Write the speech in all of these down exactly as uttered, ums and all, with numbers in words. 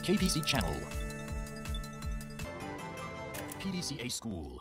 ケーピーシー Channel ピーディーシー A School。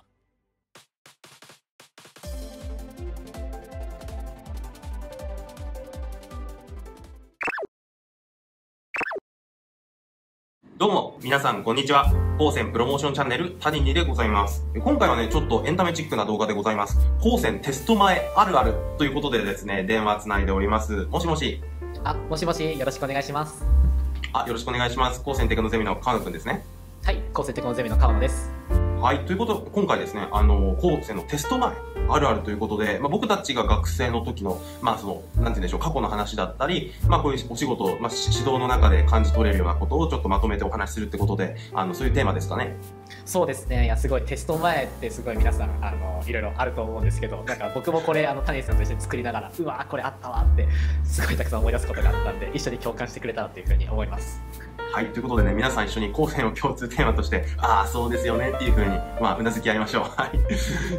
どうも、皆さん、こんにちは。高専プロモーションチャンネル、タディニでございます。今回はね、ちょっとエンタメチックな動画でございます。高専テスト前あるあるということでですね、電話つないでおります。もしもし。 あ、もしもし、よろしくお願いします。 あ、よろしくお願いします。高専テクノゼミの川野くんですね。 はい、高専テクノゼミの川野です。 はい、ということで、今回ですね、あの、高専のテスト前あるあるということで、まあ、僕たちが学生の時の、まあ、その、なんて言うんでしょう、過去の話だったり、まあ、こういうお仕事、まあ、指導の中で感じ取れるようなことをちょっとまとめてお話しするってことで、あの、そういうテーマですかね。 そうですね。いや、すごいテスト前ってすごい皆さん、あの、いろいろあると思うんですけど、なんか僕もこれ、あの、谷さんと一緒に作りながら、うわー、これあったわって、すごいたくさん思い出すことがあったんで、一緒に共感してくれたらというふうに思います。 はい。ということでね、皆さん一緒に高専を共通テーマとして、ああ、そうですよねっていう風に、まあ、うなずき合いましょう。はい。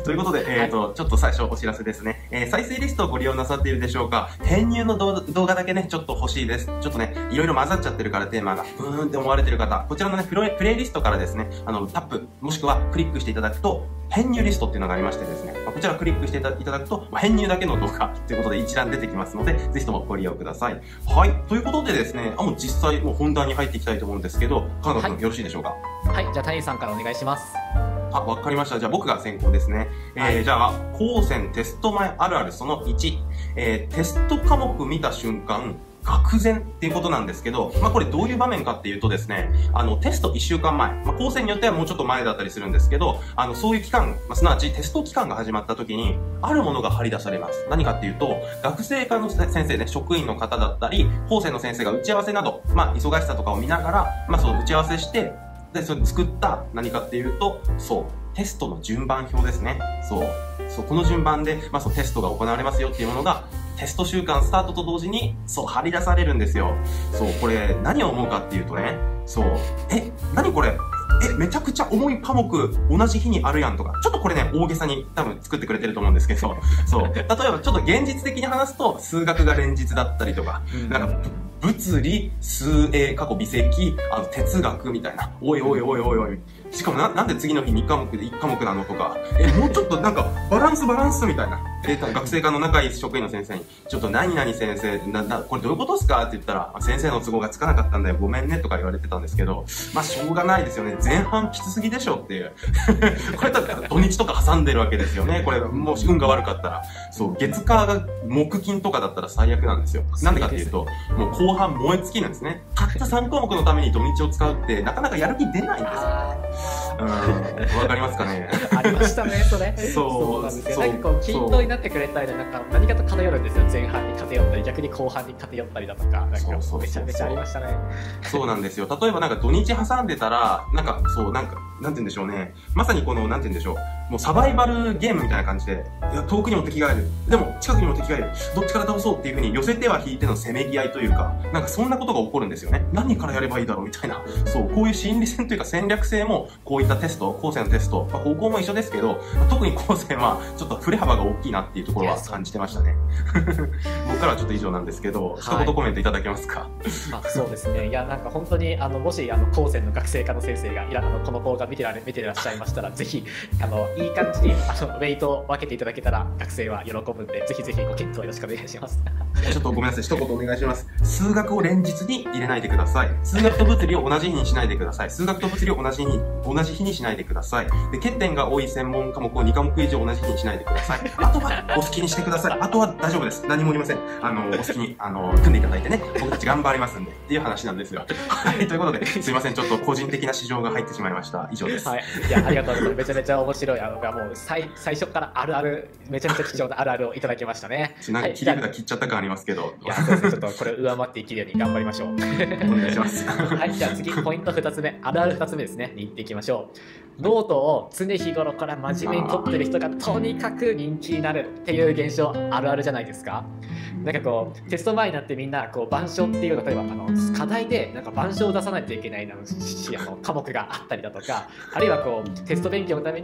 ということで、えっと、はい、ちょっと最初お知らせですね。えー、再生リストをご利用なさっているでしょうか？編入の動画だけね、ちょっと欲しいです。ちょっとね、いろいろ混ざっちゃってるからテーマが、うーんって思われてる方、こちらのね、プレイリストからですね、あの、タップ、もしくはクリックしていただくと、編入リストっていうのがありましてですね、こちらクリックしていただくと、編入だけの動画ということで一覧出てきますので、ぜひともご利用ください。はい。ということでですね、あ、もう実際もう本題に入っていきたいと思うんですけど、川野くん、はい、よろしいでしょうか？ はい。じゃあ、谷さんからお願いします。 あ、わかりました。じゃあ僕が先行ですね。はい、えー、じゃあ、高専テスト前あるあるそのいち、えー、テスト科目見た瞬間、愕然っていうことなんですけど、まあこれどういう場面かっていうとですね、あのテストいっしゅうかんまえ、まあ高専によってはもうちょっと前だったりするんですけど、あのそういう期間、まあ、すなわちテスト期間が始まった時に、あるものが張り出されます。何かっていうと、学生科の先生ね、職員の方だったり、高専の先生が打ち合わせなど、まあ忙しさとかを見ながら、まあその打ち合わせして、で、それ作った何かっていうと、そう、テストの順番表ですね。そう。そう、この順番で、まあ、そうテストが行われますよっていうものが、テスト週間スタートと同時に、そう、張り出されるんですよ。そう、これ、何を思うかっていうとね、そう、え、何これえ、めちゃくちゃ重い科目、同じ日にあるやんとか、ちょっとこれね、大げさに多分作ってくれてると思うんですけど、そう、例えばちょっと現実的に話すと、数学が連日だったりとか、なんか、物理、数英、過去微積、あの、哲学みたいな、おいおいおいおいおい、しかもな、なんで次の日に科目でいち科目なのとか、え、もうちょっとなんか、バランスバランスみたいな。え、学生科の仲いい職員の先生に、ちょっと何々先生、な、な、これどういうことですかって言ったら、先生の都合がつかなかったんだよ、ごめんねとか言われてたんですけど、まあ、しょうがないですよね。前半きつすぎでしょっていう。これだったら土日とか挟んでるわけですよね。これ、もし運が悪かったら。そう、月火が木金とかだったら最悪なんですよ。なんでかっていうと、もう後半燃え尽きなんですね。たったさん項目のために土日を使うって、なかなかやる気出ないんですよ。うん、わかりますかね。 ありましたね、それ。そうなんですよ。なんかこう、均等になってくれたりで、なんか何かと偏るんですよ。前半に偏ったり、逆に後半に偏ったりだとか、なんかめちゃめちゃありましたね。 そうなんですよ。例えばなんか土日挟んでたら、なんかそう、なんか、なんて言うんでしょうね。まさにこの、なんて言うんでしょう。もうサバイバルゲームみたいな感じで、いや、遠くにも敵がいる。でも、近くにも敵がいる。どっちから倒そうっていう風に寄せては引いてのせめぎ合いというか、なんかそんなことが起こるんですよね。何からやればいいだろうみたいな。そう、こういう心理戦というか戦略性も、こういったテスト、高専のテスト、まあ、高校も一緒ですけど、特に高専はちょっと振れ幅が大きいなっていうところは感じてましたね。僕からはちょっと以上なんですけど、一言コメントいただけますか？はい、 あ、そうですね。いや、なんか本当に、あの、もし、あの、高専の学生科の先生が、いら、あの、この動画見てられ、見てらっしゃいましたら、ぜひ、あの、いい感じに、あの、ウェイトを分けていただけたら、学生は喜ぶんで、ぜひぜひご検討よろしくお願いします。 ちょっとごめんなさい。一言お願いします。数学を連日に入れないでください。数学と物理を同じ日にしないでください。数学と物理を同じ日に、同じ日にしないでください。で、欠点が多い専門科目をに科目以上同じ日にしないでください。あとは、お好きにしてください。あとは大丈夫です。何も言いません。あの、お好きに、あの、組んでいただいてね、僕たち頑張りますんで、っていう話なんですよ。はい、ということで、すいません。ちょっと個人的な市場が入ってしまいました。以上です。 はい。いや、ありがとうございます。めちゃめちゃ面白い。あの、もう、最、最初からあるある、めちゃめちゃ貴重なあるあるをいただきましたね。 なんか切り札切っちゃった感ありますけど。 いや、そうですね。ちょっとこれ上回っていけるように頑張りましょう。お願いします。 はい、じゃあ次、ポイントふたつめ、あるあるふたつめですね、に行っていきましょう。ノートを常日頃から真面目に取ってる人がとにかく人気になるっていう現象、あるあるじゃないですか。なんかこうテスト前になってみんなこう板書っていう例えばあの課題でなんか板書を出さないといけないあの科目があったりだとか、あるいはこうテスト勉強のためにこう板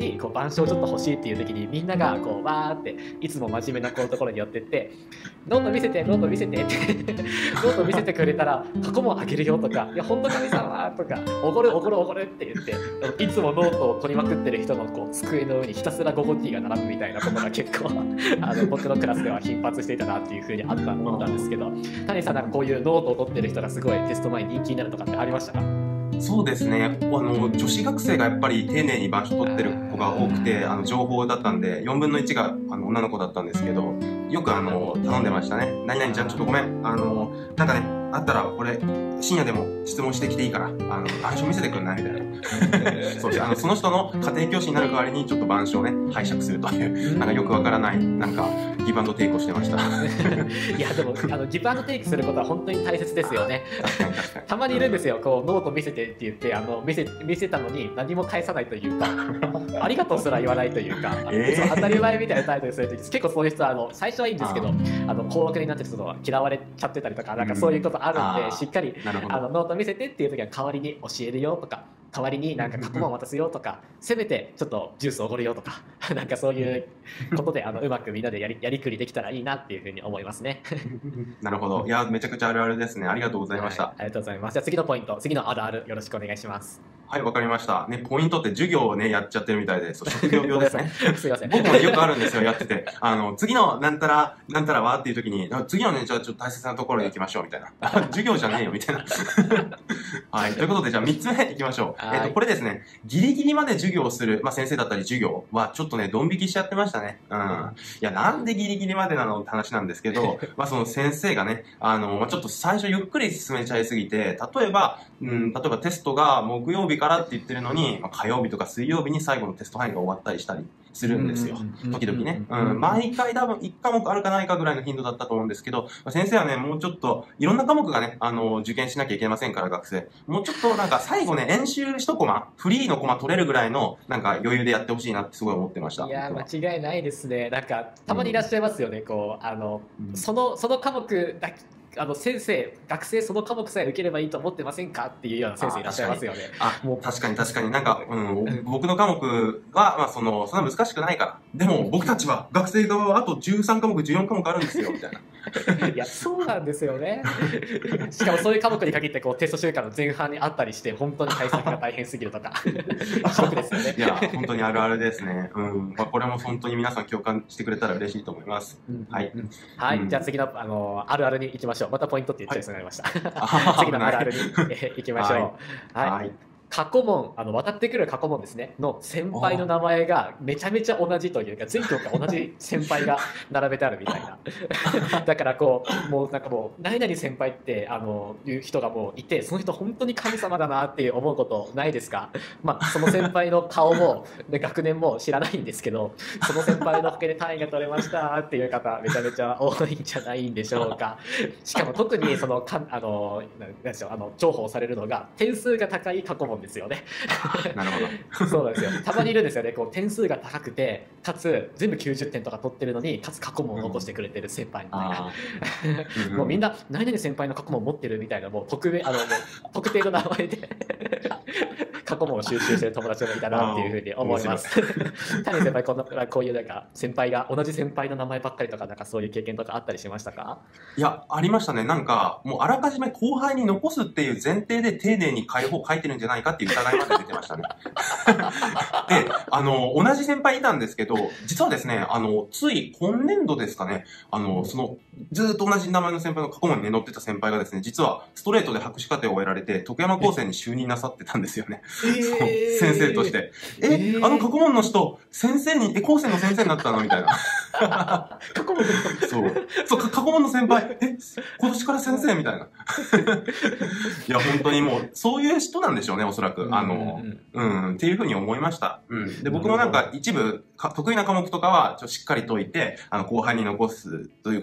板書をちょっと欲しいっていう時にみんながこうわーっていつも真面目なこうところに寄ってってノート見せてノート見せてってノート見せてくれたら過去問あげるよとかいや本当神様とかおごるおごるおごるって言っていつもノートを取りまくってる人のこう机の上にひたすらゴゴティーが並ぶみたいなことが結構あの僕のクラスでは頻発していたなっていうふうにあったものなんですけど、谷さんなんかこういうノートを取ってる人がすごいテスト前に人気になるとかってありましたか？ そうですね。あの、女子学生がやっぱり丁寧に板書取ってる子が多くて、あの、情報だったんで、よんぶんのいちがあの女の子だったんですけど、よくあの、頼んでましたね。何々ちゃんちょっとごめん。あの、なんかね、あったらこれ、深夜でも質問してきていいから、あの、板書見せてくんないみたいな。そうです。あの、その人の家庭教師になる代わりにちょっと板書をね、拝借するという、なんかよくわからない、なんか、ギブアンドテイクをしてました。 いや、でも、あの、ギブアンドテイクすることは本当に大切ですよね。たまにいるんですよ、こう、ノート見せてって言って、あの、見せ、見せたのに何も返さないというか、ありがとうすら言わないというか、えー、そう当たり前みたいな態度にするとき、結構そういう人は、あの、最初はいいんですけど、あの、高額になってる人は嫌われちゃってたりとか、なんかそういうことあるんで、しっかり、あの、ノート見せてっていうときは代わりに教えるよとか、代わりになんか過去問渡すよとか、せめてちょっとジュースおごるよとか、なんかそういうことであのうまくみんなでやりやりくりできたらいいなっていうふうに思いますね。 なるほど。いや、めちゃくちゃあるあるですね。ありがとうございました。 はい、ありがとうございます。じゃあ次のポイント、次のあるあるよろしくお願いします。 はい、わかりました。ね、ポイントって授業をね、やっちゃってるみたいで、そう、職業病ですね。 すいません。 僕もよくあるんですよ、やってて。あの、次のなんたら、なんたらはっていう時に、次のね、じゃあちょっと大切なところに行きましょう、みたいな。授業じゃねえよ、みたいな。はい、ということで、じゃあみっつめ行きましょう。えっと、これですね、ギリギリまで授業をする、まあ先生だったり授業は、ちょっとね、ドン引きしちゃってましたね。うん。いや、なんでギリギリまでなのって話なんですけど、まあその先生がね、あの、まあちょっと最初ゆっくり進めちゃいすぎて、例えば、うん、例えばテストが木曜日からって言ってるのに、まあ、火曜日とか水曜日に最後のテスト範囲が終わったりしたりするんですよ。時々ね。うん。毎回多分いち科目あるかないかぐらいの頻度だったと思うんですけど、まあ、先生はね、もうちょっと、いろんな科目がね、あの、受験しなきゃいけませんから、学生。もうちょっとなんか最後ね、演習一コマ、フリーのコマ取れるぐらいの、なんか余裕でやってほしいなってすごい思ってました。 いやー、間違いないですね。なんか、たまにいらっしゃいますよね、うん、こう、あの、うん、その、その科目だけ、あの先生、学生その科目さえ受ければいいと思ってませんかっていうような先生いらっしゃいますよね。 あ、もう確かに確かになんか、うん、僕の科目は、まあその、そんな難しくないから。でも僕たちは、学生側はあとじゅうさん科目、じゅうよん科目あるんですよ、みたいな。 いや、そうなんですよね。しかもそういう科目に限ってこうテスト週間の前半にあったりして、本当に対策が大変すぎるとか、ショックですよね。 いや、本当にあるあるですね。うん。まあ、これも本当に皆さん共感してくれたら嬉しいと思います。うん、はい。 はい、うん。じゃあ次の、あの、あるあるに行きましょう。またポイントって言っちゃいそうになりました。はい、次のあるあるに行きましょう。はい。はい、過去問、あの渡ってくる過去問ですねの先輩の名前がめちゃめちゃ同じというか、全教科同じ先輩が並べてあるみたいな。だからこう、もうなんかもう何々先輩ってあのいう人がもういて、その人本当に神様だなって思うことないですか？まあその先輩の顔もで学年も知らないんですけど、その先輩のおかげで単位が取れましたっていう方めちゃめちゃ多いんじゃないんでしょうか。しかも特にそのかあのなんでしょう、あの重宝されるのが点数が高い過去問ですよね。 なるほど。 そうなんですよ。たまにいるんですよね。こう点数が高くて、かつ全部きゅうじゅってんとか取ってるのに、かつ過去問を残してくれてる先輩みたいな。うん、もうみんな何々先輩の過去問持ってるみたいな、もう特別あのもう特定の名前で過去問を収集してる友達がいたなっていうふうに思います。谷先輩こんなこういうなんか先輩が同じ先輩の名前ばっかりとかなんかそういう経験とかあったりしましたか？ いや、ありましたね。なんかもうあらかじめ後輩に残すっていう前提で丁寧に解放書いてるんじゃないかっていう疑いまで出てましたね。で、あの、同じ先輩いたんですけど、実はですね、あの、つい今年度ですかね、あの、その、ずーっと同じ名前の先輩の過去問にね、載ってた先輩がですね、実はストレートで博士課程を終えられて、徳山高専に就任なさってたんですよね。えー、先生として。え、えー、あの過去問の人、先生に、え、高専の先生になったのみたいな。 過去問のそう。そう、過去問の先輩、え、今年から先生みたいな。いや、本当にもう、そういう人なんでしょうね、おそらく。あの、うん、うん、っていうふうに思いました。うん。で、僕のなんか一部、得意な科目とかは、ちょっとしっかり解いて、あの、後輩に残すということをしてたの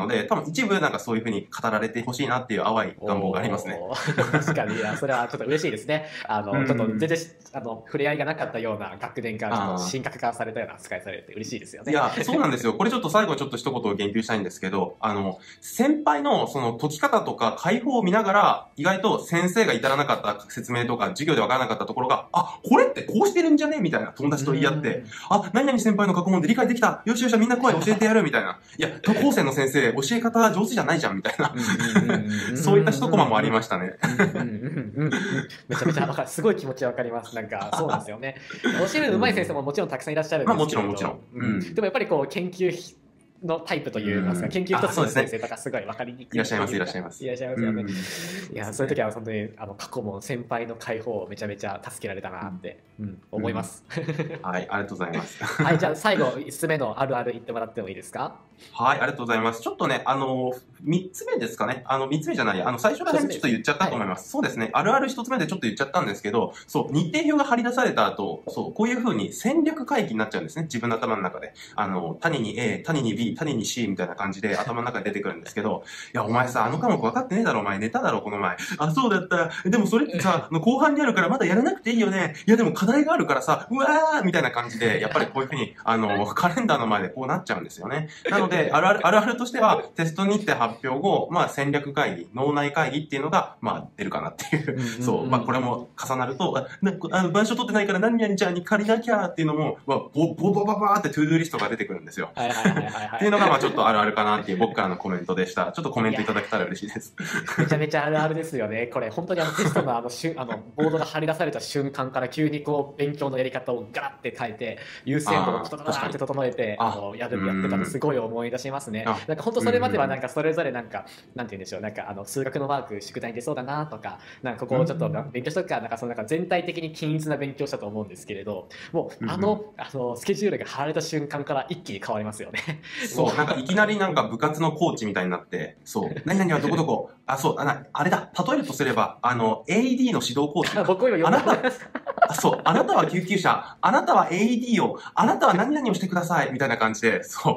ので、多分一部なんかそういう風に語られてほしいなっていう淡い願望がありますね。 確かに、いや、それはちょっと嬉しいですね。あの、 うんちょっと全然あの触れ合いがなかったような学年からちょっと神格化されたような扱いされて嬉しいですよね。 いや、そうなんですよ。これちょっと最後ちょっと一言言及したいんですけど、あの、先輩のその解き方とか解法を見ながら、意外と先生が至らなかった説明とか、授業でわからなかったところが、あ、これってこうしてるんじゃねみたいな友達と言い合って、あ、何々先輩の過去問で理解できた。よしよし、みんな来い、教えてやるみたいな。いや、高専の先生、教え方上手じゃないじゃんみたいな。そういった一コマもありましたね。 めちゃめちゃわかる。すごい気持ちわかります。なんか、そうなんですよね。教えるの上手い先生ももちろんたくさんいらっしゃるんですけど、 まあもちろんもちろん。 うん、でもやっぱりこう、研究のタイプといいますか、研究一つの先生とかすごい分かりにくい。 いらっしゃいます、いらっしゃいます。 いらっしゃいますよね。いや、そういう時は本当にあの過去も先輩の解放をめちゃめちゃ助けられたなって思います。 はい、ありがとうございます。 はい、じゃあ最後いつつめのあるある言ってもらってもいいですか？ はい、ありがとうございます。ちょっとね、あの、みっつめですかね。あの、みっつめじゃない、あの、最初ら辺でちょっと言っちゃったと思います。そうですね。あるあるひとつめでちょっと言っちゃったんですけど、そう、日程表が張り出された後、そう、こういう風に戦略会議になっちゃうんですね。自分の頭の中で。あの、谷に A、谷に B、谷に C みたいな感じで頭の中で出てくるんですけど、いや、お前さ、あの科目分かってねえだろ、お前。寝ただろ、この前。あ、そうだった。でもそれってさ、後半にあるからまだやらなくていいよね。いや、でも課題があるからさ、うわーみたいな感じで、やっぱりこういう風に、あの、カレンダーの前でこうなっちゃうんですよね。なので、あるある、あるあるとしては、テスト日程発表後、まあ戦略会議、脳内会議っていうのが、まあ出るかなっていう。そう。まあこれも重なると、あ、なあの、板書取ってないから何々ちゃんに借りなきゃっていうのも、まあ、ボボボババーってトゥードゥーリストが出てくるんですよ。 はいはいはいはい。 っていうのが、まあちょっとあるあるかなっていう僕からのコメントでした。ちょっとコメントいただけたら嬉しいです。 めちゃめちゃあるあるですよね。これ本当にあのテストのあのしゅあのボードが張り出された瞬間から急にこう勉強のやり方をガラッて変えて、優先度をちょっとガラッて整えて、あのやるやってたのすごい思い出しますね。なんか本当それまではなんかそれぞれなんかなんて言うんでしょう、なんかあの数学のワーク宿題に出そうだなとか、なんかここをちょっと勉強しとくか、なんかそのなんか全体的に均一な勉強したと思うんですけれど、もうあのあのスケジュールが張られた瞬間から一気に変わりますよね。 そう、なんかいきなりなんか部活のコーチみたいになって、そう、何々はどこどこ、あ、そう、あなあれだ、例えるとすれば、あの、エーイーディー の指導コーチ。 僕よりあなた、あそう、あなたは救急車、あなたは エーイーディー を、あなたは何々をしてください、みたいな感じで、そう。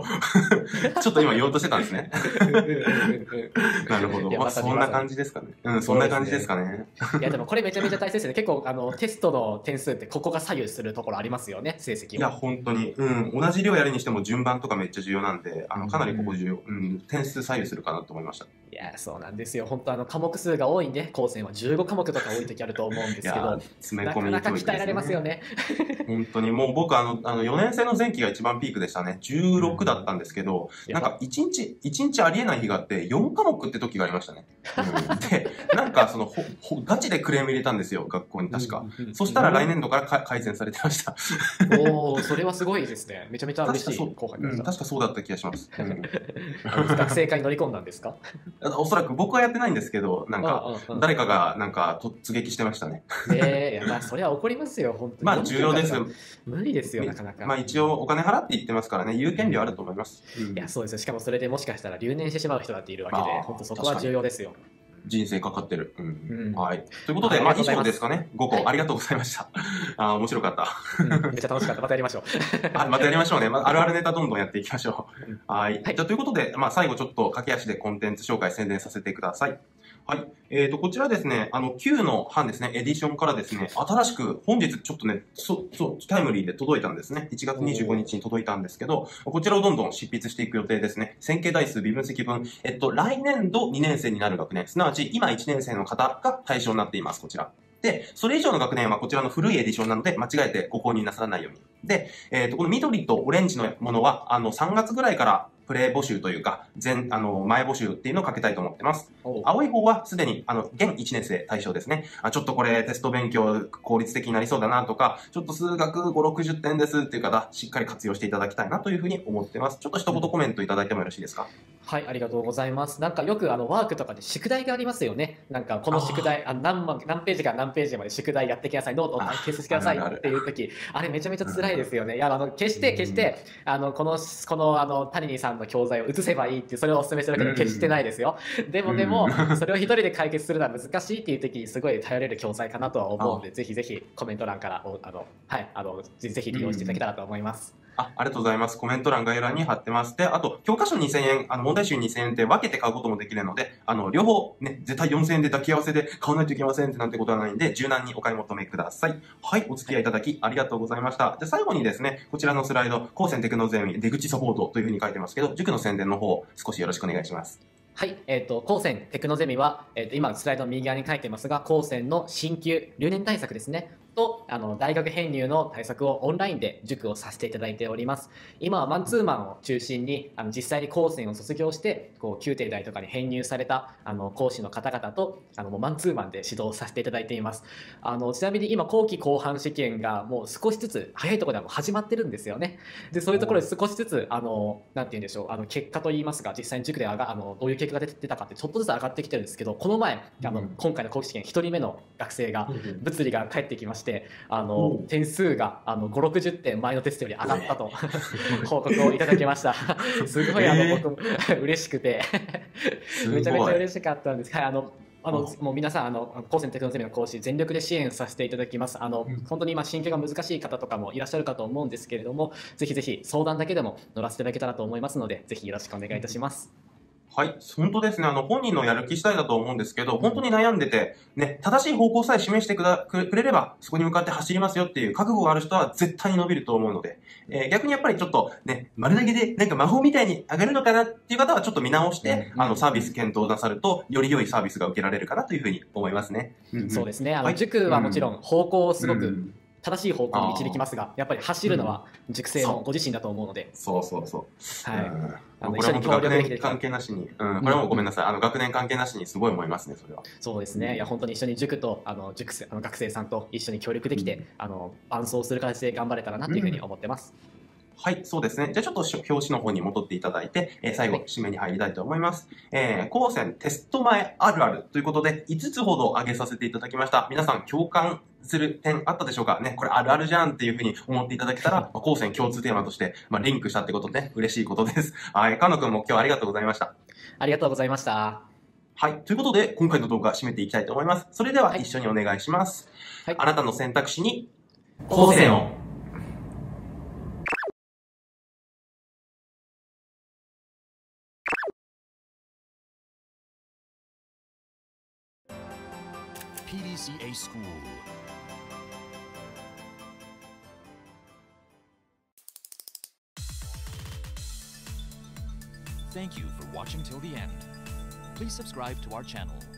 ちょっと今言おうとしてたんですね。なるほど。まあ、そんな感じですかね。うん、そんな感じですかね。 いや、でもこれめちゃめちゃ大切ですね。結構、あの、テストの点数ってここが左右するところありますよね、成績を。 いや、本当に。うん、同じ量やるにしても順番とかめっちゃ重要なんで、あの、かなりここ重要。うん、点数左右するかなと思いました。 いや、そうなんですよ。本当あの、科目数が多いんで、高専はじゅうごかもくとか多い時あると思うんですけど、 詰め込みなかなか鍛えられますよね。 本当に、もう僕あの、あの、よねん生の前期が一番ピークでしたね。じゅうろくだったんですけど、うん、なんかいちにち、いちにちありえない日があって、よんかもくって時がありましたね。うん、で、なんかその、ほ、ほ、ガチでクレーム入れたんですよ、学校に確か。うん、そしたら来年度からか改善されてました。 おお、それはすごいですね。めちゃめちゃ嬉しい後輩でした。 うん、確かそうだった気がします。うん、 学生会に乗り込んだんですか？ おそらく僕はやってないんですけど、なんか、誰かがなんか突撃してましたね。 ええ、まあそれは怒りますよ、本当に。 まあ重要ですよ。 無理ですよ、なかなか。 まあ一応お金払って言ってますからね、言う権利はあると思います。 うん、いや、そうですよ。しかもそれでもしかしたら留年してしまう人だっているわけで、本当そこは重要ですよ。 人生かかってる。うん。 うん、 はい。ということで、まあ以上ですかね。ごこありがとうございました。あ面白かった、 うん。めっちゃ楽しかった。またやりましょう。 あまたやりましょうね。まあ、あるあるネタどんどんやっていきましょう。はい。はい、じゃあということで、まあ最後ちょっと駆け足でコンテンツ紹介宣伝させてください。はい。えっ、ー、と、こちらですね、あの、きゅうの版ですね、エディションからですね、新しく、本日ちょっとね、そ、そう、タイムリーで届いたんですね。いちがつにじゅうごにちに届いたんですけど、こちらをどんどん執筆していく予定ですね。線形代数、微分積分、えっと、来年度にねん生になる学年、すなわち今いちねん生の方が対象になっています、こちら。で、それ以上の学年はこちらの古いエディションなので、間違えてご購入なさらないように。で、えっと、この緑とオレンジのものは、あの、さんがつぐらいから、プレ募集というか、全、あの、前募集っていうのをかけたいと思ってます。青い方はすでに、あの、現いちねん生対象ですね。あ、ちょっとこれテスト勉強効率的になりそうだなとか、ちょっと数学ご、ろくじゅってんですっていう方、しっかり活用していただきたいなというふうに思ってます。ちょっと一言コメントいただいてもよろしいですか？ はい、ありがとうございます。なんかよくあのワークとかで宿題がありますよね。なんかこの宿題、あ何万何ページから何ページまで宿題やってきなさい、ノートを提出してくださいっていう時、あれめちゃめちゃ辛いですよね。いや、あの決して決してあのこのこのあの谷さんの教材を移せばいいってそれをお勧めするわけで決してないですよ。でもでもそれを一人で解決するのは難しいっていう時にすごい頼れる教材かなとは思うので、ぜひぜひコメント欄からあのはいあのぜひ利用していただけたらと思います。 あ、ありがとうございます。コメント欄概要欄に貼ってます。で、あと、教科書にせんえん、あの、問題集にせんえんって分けて買うこともできるので、あの、両方ね、絶対よんせんえんで抱き合わせで買わないといけませんってなんてことはないんで、柔軟にお買い求めください。はい、お付き合いいただきありがとうございました。で、最後にですね、こちらのスライド、高専テクノゼミ出口サポートというふうに書いてますけど、塾の宣伝の方、少しよろしくお願いします。 はい、えーと、高専テクノゼミは、えーと、今スライドの右側に書いてますが、高専の進級、留年対策ですね。とあの大学編入の対策をオンラインで塾をさせていただいております。今はマンツーマンを中心にあの実際に高専を卒業してこう宮廷大とかに編入されたあの講師の方々とあのもうマンツーマンで指導させていただいています。あのちなみに今後期後半試験がもう少しずつ早いところではもう始まってるんですよね。でそういうところで少しずつあのなんて言うんでしょう、あの結果といいますか、実際に塾で上があのどういう結果が出てたかってちょっとずつ上がってきてるんですけど、この前あの、うん、今回の後期試験ひとりめの学生が物理が返ってきまして、あの点数があのご、ろくじゅってん前のテストより上がったと報告をいただきました。すごいあの、えー、僕も嬉しくてめちゃめちゃ嬉しかったんです。はい、あのあのもう皆さんあの高専テクノゼミの講師全力で支援させていただきます。あの、うん、本当に今進級が難しい方とかもいらっしゃるかと思うんですけれども、ぜひぜひ相談だけでも乗らせていただけたらと思いますので、ぜひよろしくお願いいたします。 はい。本当ですね。あの、本人のやる気次第だと思うんですけど、本当に悩んでて、ね、正しい方向さえ示してくだくれれば、そこに向かって走りますよっていう覚悟がある人は絶対に伸びると思うので、えー、逆にやっぱりちょっとね、丸投げでなんか魔法みたいに上がるのかなっていう方はちょっと見直して、うん、あの、サービス検討なさると、より良いサービスが受けられるかなというふうに思いますね。 うんうん、そうですね。あの、はい、塾はもちろん方向をすごく、うん正しい方向に導きますが、やっぱり走るのは塾生のご自身だと思うので、 そうそうそうはい、 あのこれはもう学年関係なしに、うん、これはもうごめんなさい、あの学年関係なしにすごい思いますね、それは。 そうですね、いや本当に一緒に塾とあの塾生あの学生さんと一緒に協力できて、うん、あの伴走する形で頑張れたらなというふうに思ってます。うんはい、そうですね。じゃあちょっと表紙の方に戻っていただいて、えー、最後、締めに入りたいと思います。はい、えー、高専テスト前あるあるということで、いつつほど挙げさせていただきました。皆さん共感する点あったでしょうかね、これあるあるじゃんっていうふうに思っていただけたら、まあ、高専共通テーマとして、まあ、リンクしたってことで、ね、嬉しいことです。はい、かのくんも今日はありがとうございました。 ありがとうございました。 はい。ということで、今回の動画締めていきたいと思います。それでは一緒にお願いします。はい、あなたの選択肢に、高専を。 ピーディーシーエー School. Thank you for watching till the end. Please subscribe to our channel.